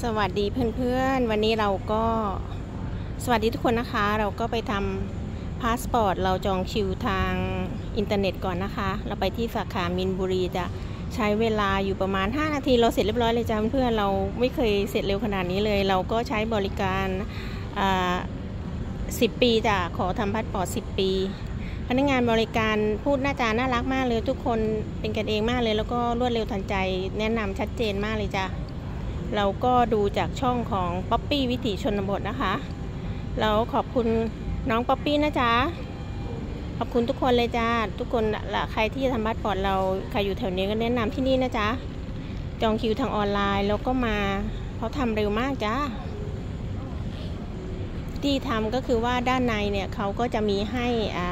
สวัสดีเพื่อนๆวันนี้เราก็สวัสดีทุกคนนะคะเราก็ไปทำพาสปอร์ตเราจองคิวทางอินเทอร์เน็ตก่อนนะคะเราไปที่สาขามินบุรีจะใช้เวลาอยู่ประมาณ5นาทีเราเสร็จเรียบร้อยเลยจ้าเพื่อนๆเราไม่เคยเสร็จเร็วขนาดนี้เลยเราก็ใช้บริการ10 ปีจ้ะขอทำพาสปอร์ต10 ปีพนักงานบริการพูดน่ารักมากเลยทุกคนเป็นกันเองมากเลยแล้วก็รวดเร็วทันใจแนะนำชัดเจนมากเลยจ้ะเราก็ดูจากช่องของป๊อปปี้วิถีชนบทนะคะเราขอบคุณน้องป๊อปปี้นะจ๊ะขอบคุณทุกคนเลยจ้าทุกคนละใครที่จะทำพาสปอร์ตเราใครอยู่แถวนี้ก็แนะนำที่นี่นะจ๊ะจองคิวทางออนไลน์แล้วก็มาเขาทำเร็วมากจ้าที่ทำก็คือว่าด้านในเนี่ยเขาก็จะมีให้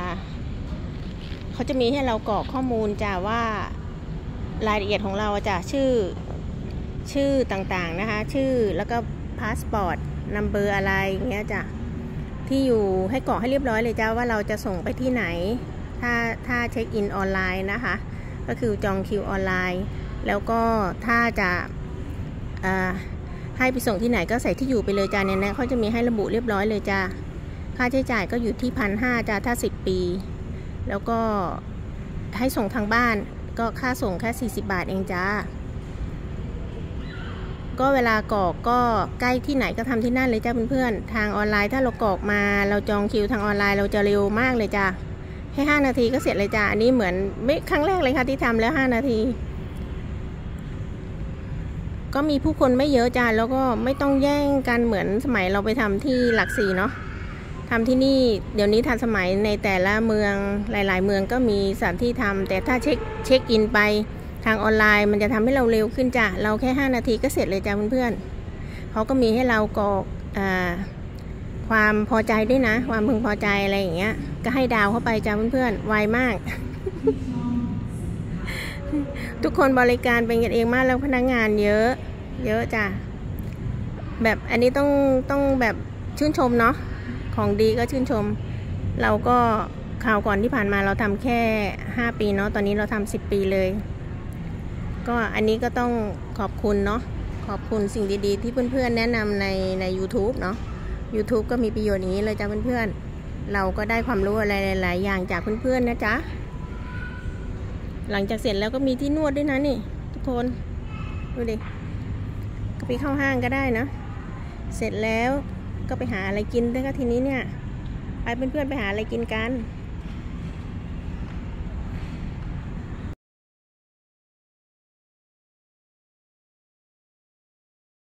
เขาจะมีให้เรากรอกข้อมูลจ้ะว่ารายละเอียดของเราจ้ะชื่อต่างๆนะคะชื่อแล้วก็พาสปอร์ตนัมเบอร์อะไรอย่างเงี้ยจ้ะที่อยู่ให้กรอกให้เรียบร้อยเลยจ้าว่าเราจะส่งไปที่ไหนถ้าเช็คอินออนไลน์นะคะก็คือจองคิวออนไลน์แล้วก็ถ้าจะให้ไปส่งที่ไหนก็ใส่ที่อยู่ไปเลยจ้าเนี่ยนะเขาจะมีให้ระบุเรียบร้อยเลยจ้าค่าใช้จ่ายก็อยู่ที่1,500จ้าถ้า10 ปีแล้วก็ให้ส่งทางบ้านก็ค่าส่งแค่40 บาทเองจ้าก็เวลากรอกก็ใกล้ที่ไหนก็ทำที่นั่นเลยจ้าเพื่อนๆทางออนไลน์ถ้าเรากรอกมาเราจองคิวทางออนไลน์เราจะเร็วมากเลยจ้าแค่5 นาทีก็เสร็จเลยจ้าอันนี้เหมือนไม่ครั้งแรกเลยค่ะที่ทำแล้ว5 นาทีก็มีผู้คนไม่เยอะจ้าแล้วก็ไม่ต้องแย่งกันเหมือนสมัยเราไปทำที่หลัก4เนาะทำที่นี่เดี๋ยวนี้ทันสมัยในแต่ละเมืองหลายๆเมืองก็มีสถานที่ทำแต่ถ้าเช็คอินไปทางออนไลน์มันจะทำให้เราเร็วขึ้นจ้ะเราแค่5 นาทีก็เสร็จเลยจ้ะเพื่อนๆเขาก็มีให้เรากรอกความพอใจด้วยนะความพึงพอใจอะไรอย่างเงี้ยก็ให้ดาวเข้าไปจ้ะเพื่อนๆไวมาก ทุกคนบริการเป็นกันเองมากแล้วพนักงานเยอะจ้ะแบบอันนี้ต้องแบบชื่นชมเนาะของดีก็ชื่นชมเราก็ข่าวก่อนที่ผ่านมาเราทำแค่5 ปีเนาะตอนนี้เราทำ10 ปีเลยก็อันนี้ก็ต้องขอบคุณเนาะขอบคุณสิ่งดีๆที่เพื่อนๆแนะนำใน YouTube เนาะ YouTube ก็มีประโยชน์อย่างนี้เลยจ้ะเพื่อนๆเราก็ได้ความรู้อะไรหลายๆอย่างจากเพื่อนๆนะจ๊ะหลังจากเสร็จแล้วก็มีที่นวดด้วยนะนี่ทุกคนดูดิก็ไปเข้าห้างก็ได้นะเสร็จแล้วก็ไปหาอะไรกินด้วยก็ทีนี้เนี่ยไปเพื่อนๆไปหาอะไรกินกัน